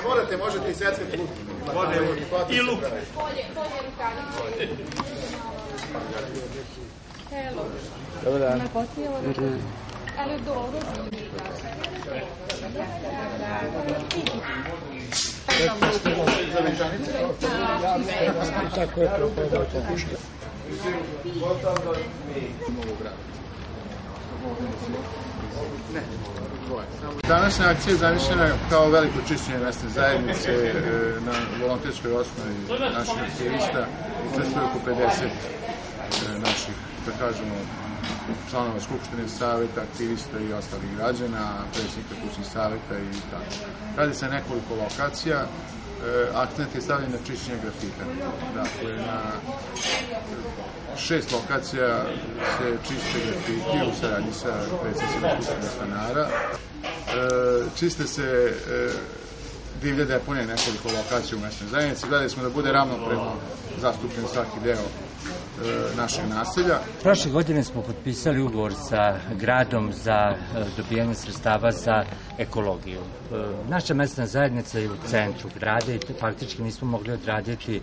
ne morate, možete i seckati luk. I luk. Polje rukanice. Hello. Dobar dan. Ali dobro. Tako je propao pokušaj. Današnja akcija je zamišljena kao veliko čišćenje mesne zajednice na volonterskoj osnovi naših aktivista. Učestvuje oko 50 naših, da kažemo, članova Skupštine, saveta, aktivista i ostalih građana, predsjednika kućnih saveta i tako. Radi se nekoliko lokacija. Akcent je stavljen na čišćenje grafita. Dakle, na 6 lokacija se čiste grafiti u saradnji sa predsjednicima skupštine stanara. Čiste se divlje deponije nekoliko lokacija u mesnoj zajednici. Gledali smo da bude ravnopravno zastupljen svaki deo našeg naselja. Prošle godine smo potpisali ugovor sa gradom za dobijanje sredstava za ekologiju. Naša mesna zajednica je u centru grada i faktički nismo mogli odraditi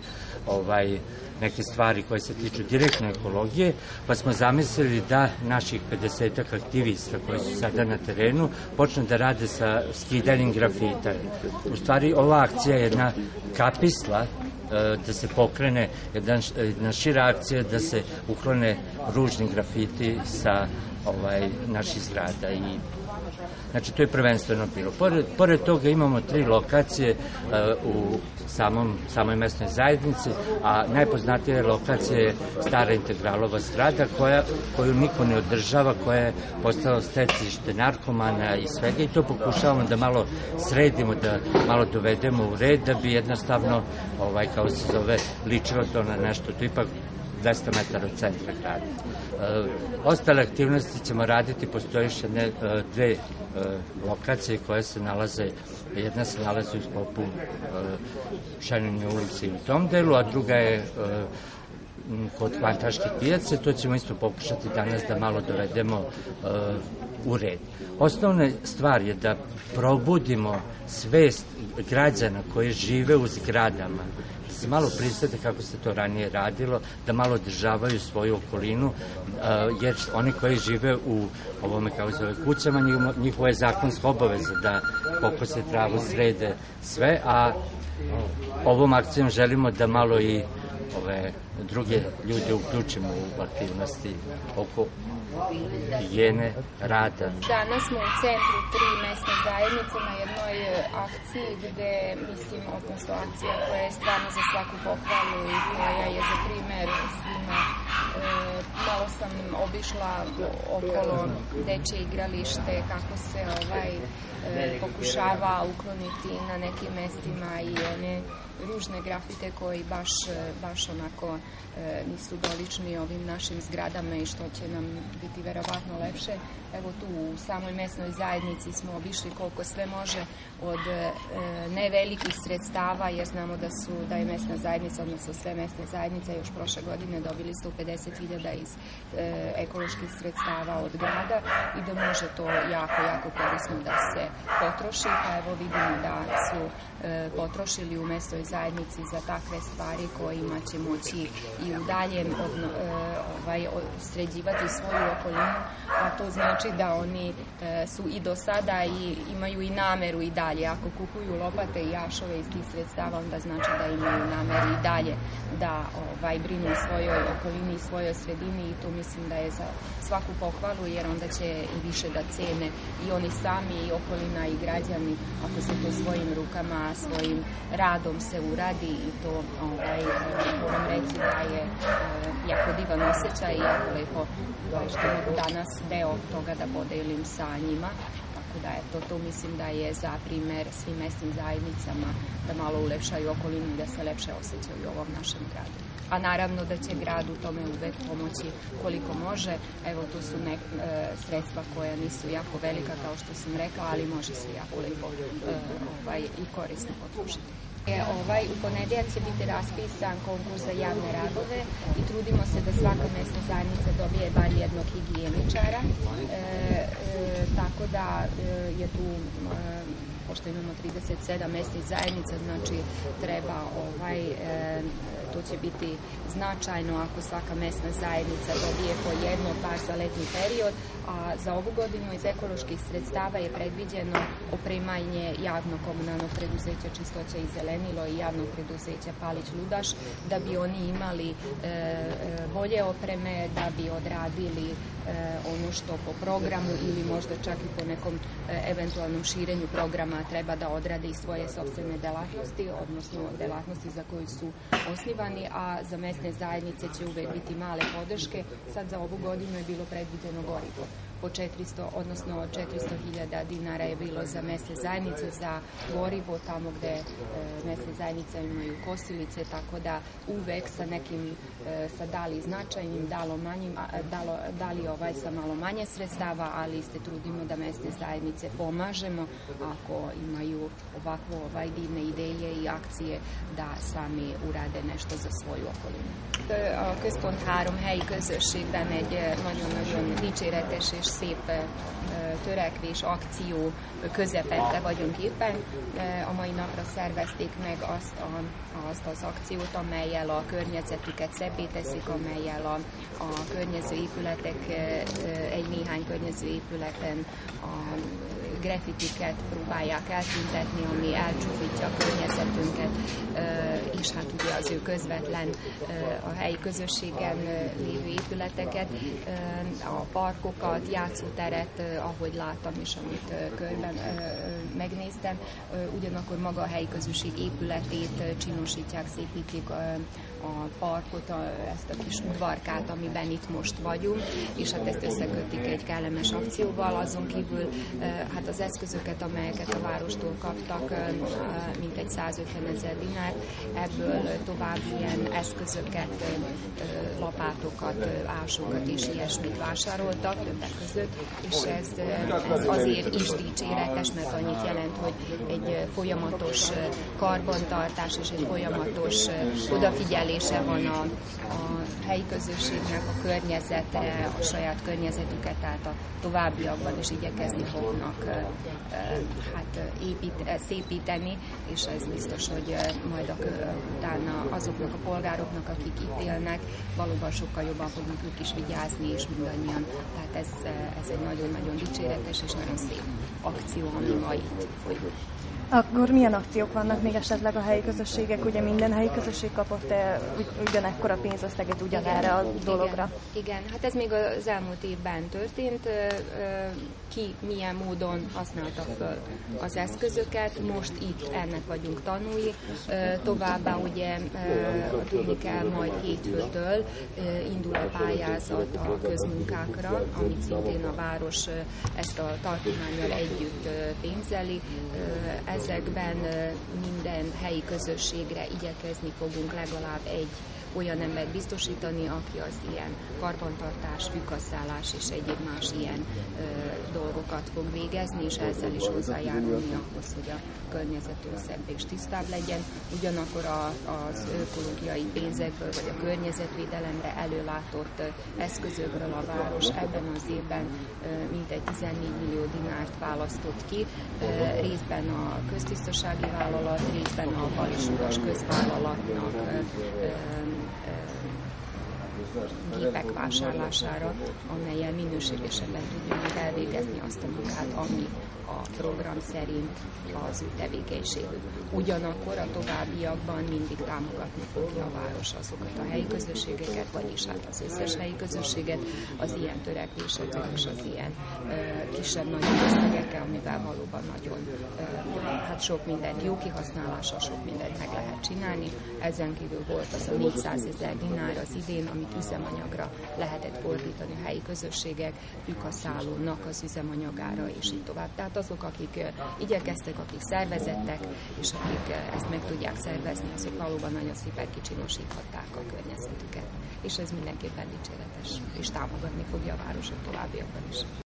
neke stvari koje se tiču direktne ekologije, pa smo zamislili da naših 50 aktivista koji su sada na terenu počnu da rade sa skidanjem grafita. U stvari, ova akcija je jedna kapisla da se pokrene jedna šira akcija da se uklone ružni grafiti sa naših zgrada. Znači, to je prvenstveno bilo. Pored toga imamo 3 lokacije u samoj mesnoj zajednici, a najpoznatija lokacija je stara integralova zgrada koju niko ne održava, koja je postala stecište narkomana i svega, i to pokušavamo da malo sredimo, da malo dovedemo u red, da bi jednostavno, kao se zove, ličilo to na nešto. To je ipak 200 metara od centra grada. Ostale aktivnosti ćemo raditi, postoji još 2 lokacije koje se nalaze, jedna se nalazi u sklopu Šajnine ulice i u tom delu, a druga je kod Kvantaške pijace. To ćemo isto pokušati danas da malo dovedemo u red. Osnovna stvar je da probudimo svest građana koji žive u zgradama, da se malo prisete kako se to ranije radilo, da malo održavaju svoju okolinu, jer oni koji žive u ovome, kako se zove, kućama, njihova je zakonska obaveza da pokose travu, srede sve, a ovom akcijom želimo da malo i druge ljude uključimo u aktivnosti oko higijene rada. Danas smo u centru 3 mesne zajednice na jednoj akciji gde, mislim, odnosno akcija koja je stvarno za svaku pohvalu i koja je za primer svima. Malo sam obišla okolo dečje igralište, kako se pokušava ukloniti na nekim mestima i one ružne grafite koji baš onako nisu dolični ovim našim zgradama i što će nam biti verovatno lepše. Evo tu u samoj mesnoj zajednici smo obišli koliko sve može od nevelikih sredstava, jer znamo da je mesna zajednica, odnosno sve mesne zajednice još prošle godine dobili 150.000 iz ekoloških sredstava od grada i da može to jako korisno da se potroši, pa evo vidimo da su potrošili u mesnoj zajednici za takve stvari kojima će moći i u daljem sređivati svoju okolinu, a to znači da oni su i do sada i imaju i nameru i dalje. Ako kupuju lopate i jašove iz tih sredstava, onda znači da imaju nameru i dalje da brinu o svojoj okolini i svojoj sredini, i to mislim da je za svaku pohvalu, jer onda će i više da cene i oni sami i okolina i građani ako se to svojim rukama, svojim radom se uradi, i to moram reći da je jako divan osjećaj i jako lepo što mogu danas deo toga da podelim sa njima. Tako da to mislim da je za primer svim mesnim zajednicama da malo ulepšaju okolinu i da se lepše osjećaju u ovom našem gradu. A naravno da će grad u tome uvek pomoći koliko može. Evo, tu su sredstva koja nisu jako velika, kao što sam rekla, ali može se jako lepo i korisno potrošiti. U ponedeljak će biti raspisan konkurs za javne radove i trudimo se da svaka mesna zajednica dobije bar jednog higijeničara, tako da je tu pošto imamo 37 mesnih zajednica, znači treba to će biti značajno ako svaka mesna zajednica dobije po jedno par za letni period, a za ovu godinu iz ekoloških sredstava je predviđeno opremanje javnog komunalnog preduzeća Čistoća i zelenilo i javnog preduzeća Palić Ludaš, da bi oni imali bolje opreme, da bi odradili ono što po programu ili možda čak i po nekom eventualnom širenju programa treba da odrade i svoje sopstvene delatnosti, odnosno delatnosti za koju su osnivani, a za mesne zajednice će uvek biti male podrške. Sad za ovu godinu je bilo predviđeno gorivo. Po 400.000 dinara je bilo za mesne zajednice za gorivo, tamo gde mesne zajednice imaju kosilice, tako da uvek sa nekim, sa dali značajnim, dali sa malo manje sredstava, ali se trudimo da mesne zajednice pomažemo ako imaju ovakvo divne ideje i akcije da sami urade nešto za svoju okolinu. A központ 3 helyi közösségben egy nagyon-nagyon dicséretes és szép törekvés, akció közepette vagyunk éppen. A mai napra szervezték meg azt az akciót, amellyel a környezetüket szebbé teszik, amellyel a környező épületek, néhány környező épületen a graffitiket próbálják eltüntetni, ami elcsúfítja a környezetünket, és hát ugye az ő közvetlen a helyi közösségen lévő épületeket, a parkokat, játszóteret, ahogy láttam és amit körben megnéztem, ugyanakkor maga a helyi közösség épületét csinosítják, szépítik, a parkot, ezt a kis udvarkát, amiben itt most vagyunk, és hát ezt összekötik egy kellemes akcióval. Azon kívül hát az eszközöket, amelyeket a várostól kaptak, mintegy 150 000 dinár, ebből további ilyen eszközöket, lapátokat, ásókat és ilyesmit vásároltak többek között, és ez azért is dicséretes, mert annyit jelent, hogy egy folyamatos karbantartás és egy folyamatos odafigyelése van a helyi közösségnek a környezetre, a saját környezetüket, tehát a továbbiakban is igyekezni fognak szépíteni, és ez biztos, hogy majd utána azoknak a polgároknak, akik itt élnek, valóban sokkal jobban fognak ők is vigyázni, és mindannyian. Tehát ez egy nagyon-nagyon dicséretes és nagyon szép akció, ami ma itt folyik. Akkor milyen akciók vannak még esetleg a helyi közösségek? Ugye minden helyi közösség kapott-e ugyanekkora pénzösszeget ugyanerre a dologra? Igen, hát ez még az elmúlt évben történt. Ki milyen módon használta föl az eszközöket, most itt ennek vagyunk tanúi. Továbbá ugye tudni kell, majd hétfőtől indul a pályázat a közmunkákra, amit szintén a város ezt a tartománnyal együtt pénzeli. Ezekben minden helyi közösségre igyekezni fogunk legalább egy olyan embert biztosítani, aki az ilyen karbantartás, fűkasszálás és egyéb más ilyen dolgokat fog végezni, és ezzel is hozzájárulni ahhoz, hogy a környezetünk szebb és tisztább legyen. Ugyanakkor az ökológiai pénzekből vagy a környezetvédelemre előlátott eszközökről a város ebben az évben mintegy 14 millió dinárt választott ki, részben a köztisztasági vállalat, részben a Palics Ludas közvállalatnak gépek vásárlására, amellyel minőségesebben tudjuk elvégezni azt a munkát, ami a program szerint az ő tevékenységük. Ugyanakkor a továbbiakban mindig támogatni fogja a város azokat a helyi közösségeket, vagyis hát az összes helyi közösséget az ilyen törekvésekkel és az ilyen kisebb-nagyobb összegekkel, amivel valóban nagyon sok mindent jó kihasználása, sok mindent meg lehet csinálni. Ezen kívül volt az a 400 000 dinár az idén, amit üzemanyagra lehetett fordítani a helyi közösségek, fűkaszálónak az üzemanyagára, és így tovább. Tehát azok, akik igyekeztek, akik szervezettek, és akik ezt meg tudják szervezni, azok valóban nagyon szépen kicsinosíthatták a környezetüket. És ez mindenképpen dicséretes, és támogatni fogja a városot továbbiakban is.